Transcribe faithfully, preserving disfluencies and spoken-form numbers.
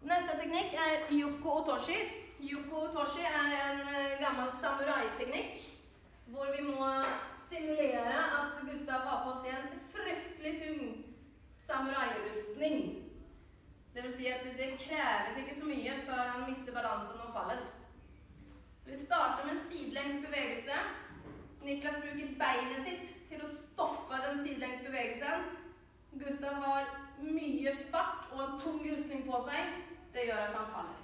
Neste teknikk er Yoko Otoshi. Yoko Otoshi er en gammel samurai-teknikk, hvor vi må simulere at Gustav har på seg en fryktelig tung samurai-rustning. Det vil si at det kreves ikke så mye før han mister balansen og faller. Så vi starter med en sidelengs bevegelse. Niklas bruker beinet sitt til å stoppe den sidelengs bevegelsen. Gustav har mye fart og en tung rustning på seg. Det gjør at han faller.